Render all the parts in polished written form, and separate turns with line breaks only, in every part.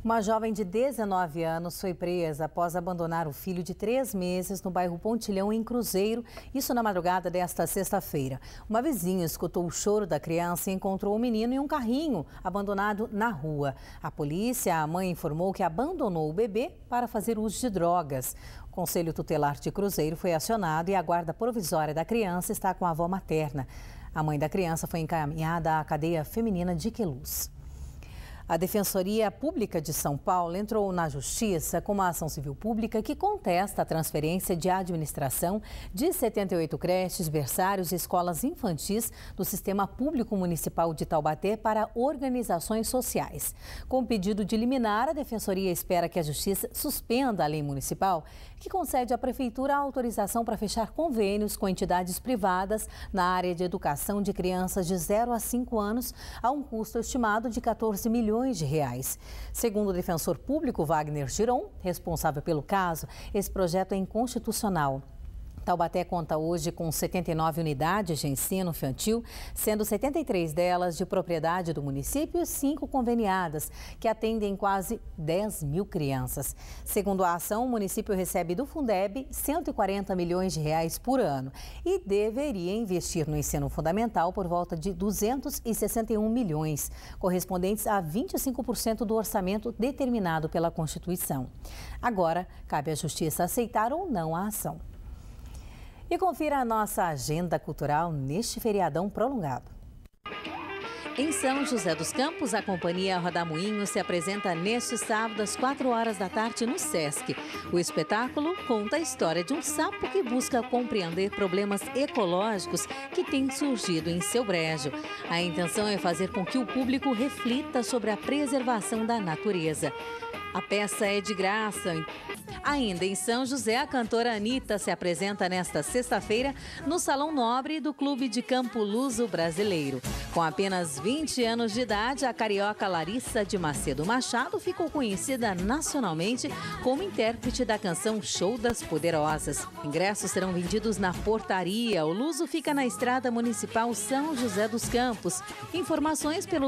Uma jovem de 19 anos foi presa após abandonar o filho de 3 meses no bairro Pontilhão, em Cruzeiro, isso na madrugada desta sexta-feira. Uma vizinha escutou o choro da criança e encontrou o menino em um carrinho abandonado na rua. A polícia, a mãe informou que abandonou o bebê para fazer uso de drogas. O Conselho Tutelar de Cruzeiro foi acionado e a guarda provisória da criança está com a avó materna. A mãe da criança foi encaminhada à cadeia feminina de Queluz. A Defensoria Pública de São Paulo entrou na Justiça com uma ação civil pública que contesta a transferência de administração de 78 creches, berçários e escolas infantis do Sistema Público Municipal de Taubaté para organizações sociais. Com o pedido de liminar, a Defensoria espera que a Justiça suspenda a lei municipal que concede à Prefeitura a autorização para fechar convênios com entidades privadas na área de educação de crianças de 0 a 5 anos a um custo estimado de 14 milhões de reais. Segundo o defensor público Wagner Giron, responsável pelo caso, esse projeto é inconstitucional. Taubaté conta hoje com 79 unidades de ensino infantil, sendo 73 delas de propriedade do município e 5 conveniadas, que atendem quase 10 mil crianças. Segundo a ação, o município recebe do Fundeb 140 milhões de reais por ano e deveria investir no ensino fundamental por volta de 261 milhões, correspondentes a 25% do orçamento determinado pela Constituição. Agora, cabe à Justiça aceitar ou não a ação. E confira a nossa agenda cultural neste feriadão prolongado. Em São José dos Campos, a Companhia Rodamuinho se apresenta neste sábado às 4 horas da tarde no Sesc. O espetáculo conta a história de um sapo que busca compreender problemas ecológicos que têm surgido em seu brejo. A intenção é fazer com que o público reflita sobre a preservação da natureza. A peça é de graça. Ainda em São José, a cantora Anitta se apresenta nesta sexta-feira no Salão Nobre do Clube de Campo Luso Brasileiro. Com apenas 20 anos de idade, a carioca Larissa de Macedo Machado ficou conhecida nacionalmente como intérprete da canção Show das Poderosas. Ingressos serão vendidos na portaria. O Luso fica na Estrada Municipal São José dos Campos. Informações pelo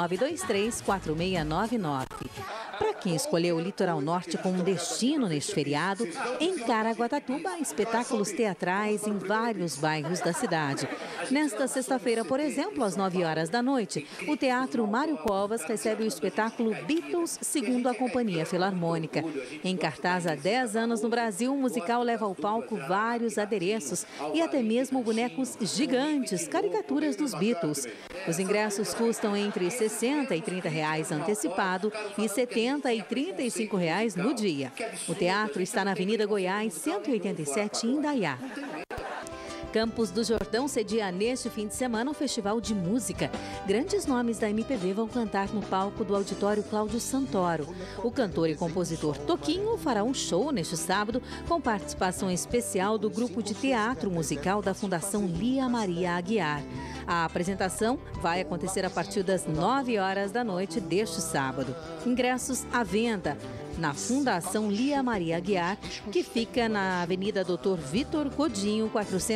3923-4699. Para quem escolheu o Litoral Norte como destino neste feriado, em Caraguatatuba há espetáculos teatrais em vários bairros da cidade. Nesta sexta-feira, por exemplo, às 9 horas da noite, o Teatro Mário Covas recebe o espetáculo Beatles segundo a Companhia Filarmônica. Em cartaz há 10 anos no Brasil, o musical leva ao palco vários adereços e até mesmo bonecos gigantes, caricaturas dos Beatles. Os ingressos custam entre R$ 60 e R$ 30 antecipado e R$ 70 e R$ 35 no dia. O teatro está na Avenida Goiás, 187, em Indaiá. Campos do Jordão cedia neste fim de semana um festival de música. Grandes nomes da MPB vão cantar no palco do Auditório Cláudio Santoro. O cantor e compositor Toquinho fará um show neste sábado com participação especial do grupo de teatro musical da Fundação Lia Maria Aguiar. A apresentação vai acontecer a partir das 9 horas da noite deste sábado. Ingressos à venda na Fundação Lia Maria Aguiar, que fica na Avenida Doutor Vitor Godinho,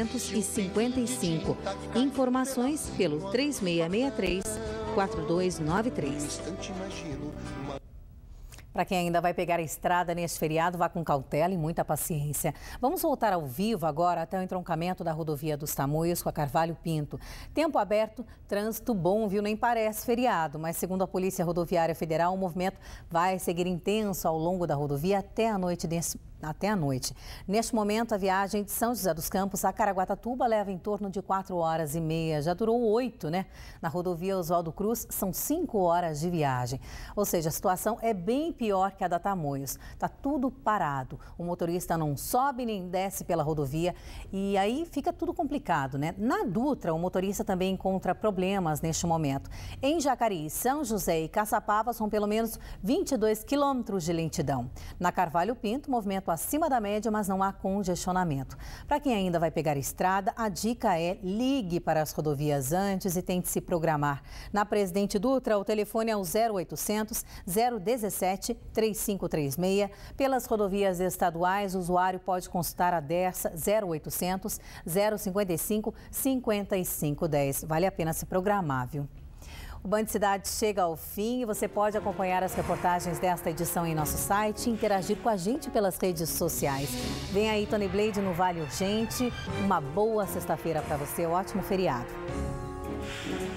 455. Informações pelo 3663-4293. Para quem ainda vai pegar a estrada neste feriado, vá com cautela e muita paciência. Vamos voltar ao vivo agora até o entroncamento da rodovia dos Tamoios com a Carvalho Pinto. Tempo aberto, trânsito bom, viu? Nem parece feriado, mas segundo a Polícia Rodoviária Federal, o movimento vai seguir intenso ao longo da rodovia até a noite Neste momento, a viagem de São José dos Campos a Caraguatatuba leva em torno de 4 horas e meia. Já durou 8, né? Na rodovia Oswaldo Cruz, são 5 horas de viagem. Ou seja, a situação é bem pior que a da Tamoios. Está tudo parado. O motorista não sobe nem desce pela rodovia e aí fica tudo complicado, né? Na Dutra, o motorista também encontra problemas neste momento. Em Jacareí, São José e Caçapava são pelo menos 22 quilômetros de lentidão. Na Carvalho Pinto, movimento acima da média, mas não há congestionamento. Para quem ainda vai pegar estrada, a dica é ligue para as rodovias antes e tente se programar. Na Presidente Dutra, o telefone é o 0800 017 3536. Pelas rodovias estaduais, o usuário pode consultar a Dersa 0800 055 5510. Vale a pena se programar, viu? O Band Cidade chega ao fim e você pode acompanhar as reportagens desta edição em nosso site e interagir com a gente pelas redes sociais. Vem aí Tony Blade no Vale Urgente. Uma boa sexta-feira para você, ótimo feriado.